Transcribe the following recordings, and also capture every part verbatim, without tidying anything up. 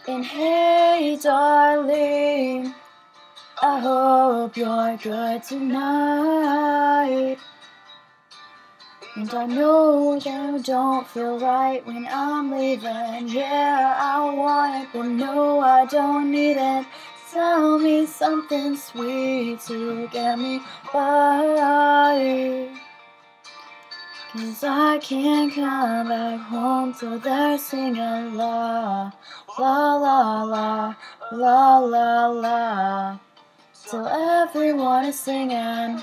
And hey, darling, I hope you're good tonight. And I know you don't feel right when I'm leaving. Yeah, I want it, but no, I don't need it. Tell me something sweet to get me by. 'Cause I can't come back home till they're singing la, la, la, la, la, la, la, till everyone is singing.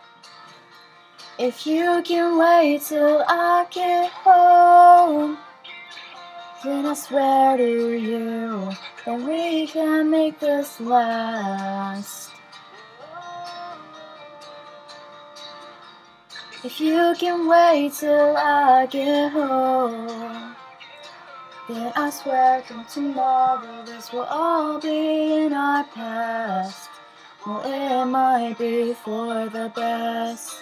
If you can wait till I get home, then I swear to you that we can make this last. If you can wait till I get home, then I swear come tomorrow this will all be in our past. Well, it might be for the best.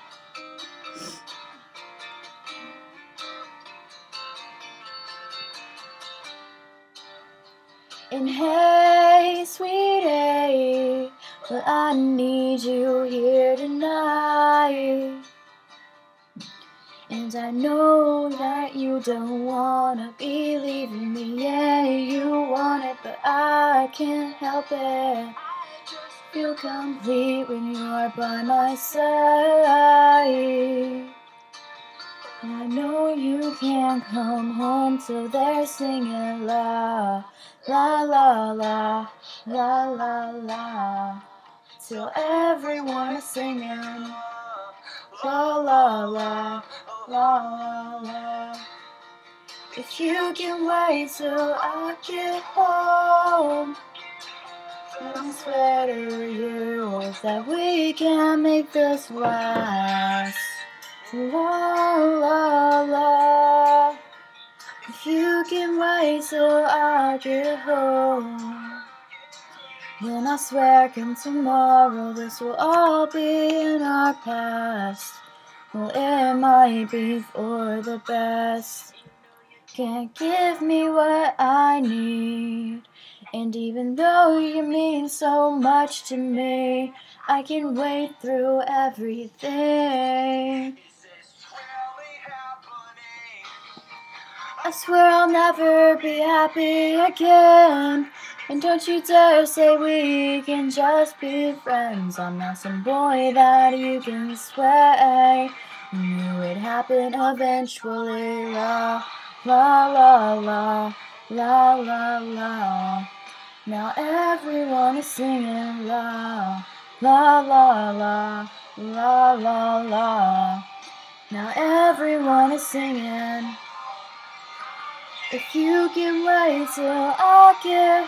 And hey, sweetie, but I need you here tonight. And I know that you don't wanna be leaving me. Yeah, you want it, but I can't help it. Feel complete when you're by my side. And I know you can't come home till they're singing la, la, la, la, la, la, la, till everyone is singing la, la, la, la, la, la. If you can wait till I get home, then I swear to you that we can make this last. La, la, la. If you can wait till I get home, then I swear come tomorrow this will all be in our past. Well, it might be for the best. Can't give me what I need. And even though you mean so much to me, I can wait through everything. I swear I'll never be happy again. And don't you dare say we can just be friends. I'm not some boy that you can sway. You knew it happened eventually. La, la, la, la, la, la, la. Now everyone is singing la, la, la, la, la, la, la. Now everyone is singing. If you can wait till I get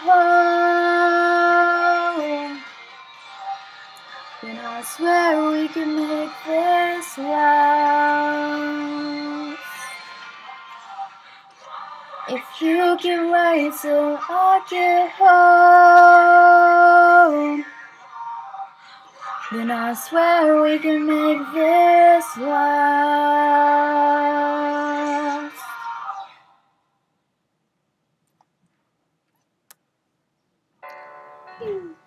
home, then I swear we can make this last. If you can wait till I get home, then I swear we can make this last.